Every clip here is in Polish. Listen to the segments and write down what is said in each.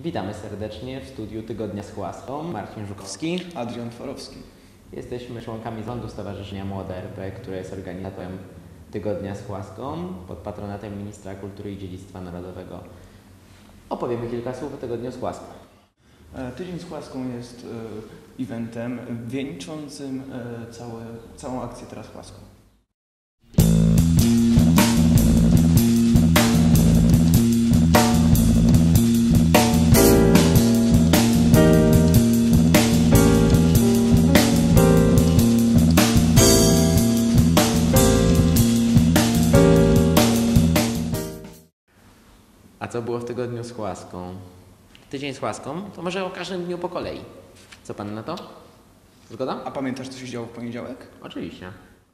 Witamy serdecznie w studiu Tygodnia z Chłaską. Marcin Żukowski. Adrian Tworowski. Jesteśmy członkami zarządu Stowarzyszenia Młode RP, które jest organizatorem Tygodnia z Chłaską pod patronatem Ministra Kultury i Dziedzictwa Narodowego. Opowiemy kilka słów o Tygodniu z Chłaską. Tydzień z Chłaską jest eventem wieńczącym całą akcję Teraz Chłaską. A co było w Tygodniu z Chłaską? Tydzień z Chłaską to może o każdym dniu po kolei. Co pan na to? Zgoda? A pamiętasz, co się działo w poniedziałek? Oczywiście.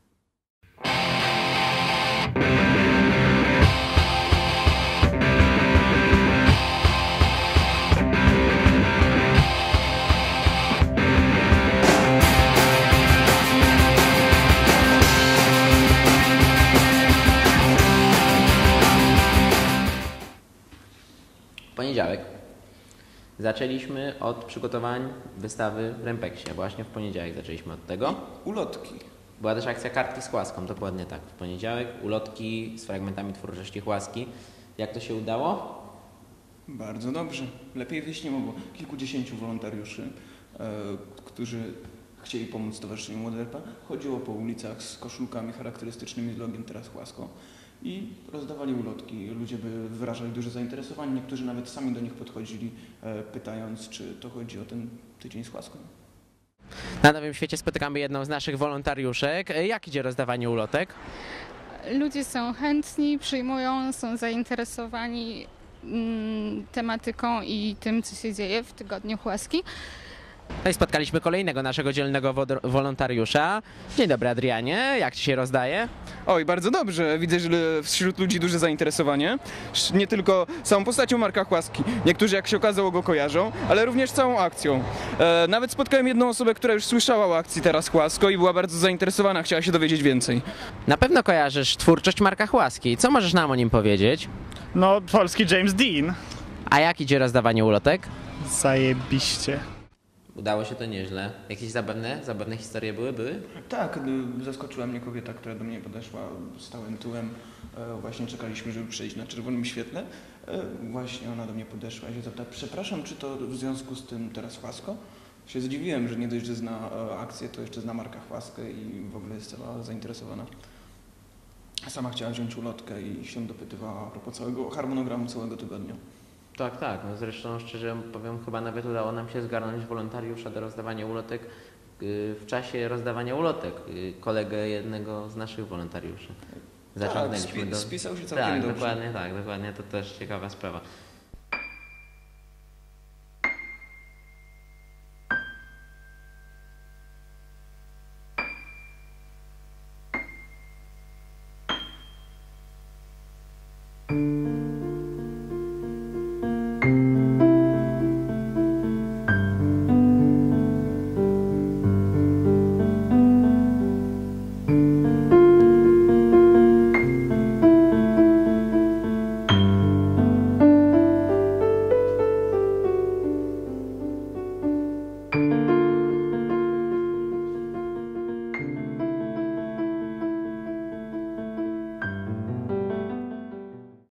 Poniedziałek. Zaczęliśmy od przygotowań wystawy w Rempeksie. Właśnie w poniedziałek zaczęliśmy od tego. Ulotki. Była też akcja Kartki z Chłaską, dokładnie tak. W poniedziałek ulotki z fragmentami twórczości Chłaski. Jak to się udało? Bardzo dobrze. Lepiej wyjść nie mogło. Kilkudziesięciu wolontariuszy, którzy chcieli pomóc Stowarzyszeniu Młode RP, chodziło po ulicach z koszulkami charakterystycznymi z logiem Teraz Chłasko i rozdawali ulotki. Ludzie wyrażali duże zainteresowanie. Niektórzy nawet sami do nich podchodzili, pytając, czy to chodzi o ten tydzień z Chłaską. Na Nowym Świecie spotykamy jedną z naszych wolontariuszek. Jak idzie rozdawanie ulotek? Ludzie są chętni, przyjmują, są zainteresowani tematyką i tym, co się dzieje w Tygodniu Chłaski. No i spotkaliśmy kolejnego naszego dzielnego wolontariusza. Dzień dobry, Adrianie. Jak ci się rozdaje? Oj, bardzo dobrze. Widzę, że wśród ludzi duże zainteresowanie. Nie tylko samą postacią Marka Chłaski. Niektórzy, jak się okazało, go kojarzą, ale również całą akcją. Nawet spotkałem jedną osobę, która już słyszała o akcji Teraz Chłasko i była bardzo zainteresowana, chciała się dowiedzieć więcej. Na pewno kojarzysz twórczość Marka Chłaski. Co możesz nam o nim powiedzieć? No, polski James Dean. A jak idzie rozdawanie ulotek? Zajebiście. Udało się to nieźle. Jakieś zabawne historie były? Tak, zaskoczyła mnie kobieta, która do mnie podeszła, stałem tyłem, właśnie czekaliśmy, żeby przejść na czerwonym świetle. Właśnie ona do mnie podeszła i się zapytała, przepraszam, czy to w związku z tym Teraz Chłasko? Się zdziwiłem, że nie dość, że zna akcję, to jeszcze zna Marka Chłaskę i w ogóle jest cała zainteresowana. Sama chciała wziąć ulotkę i się dopytywała a propos całego harmonogramu całego tygodnia. Tak. No zresztą szczerze powiem, chyba nawet udało nam się zgarnąć wolontariusza do rozdawania ulotek w czasie rozdawania ulotek. Kolegę jednego z naszych wolontariuszy. Zaciągnęliśmy tak, spisał się całkiem dobrze. Dokładnie. To też ciekawa sprawa.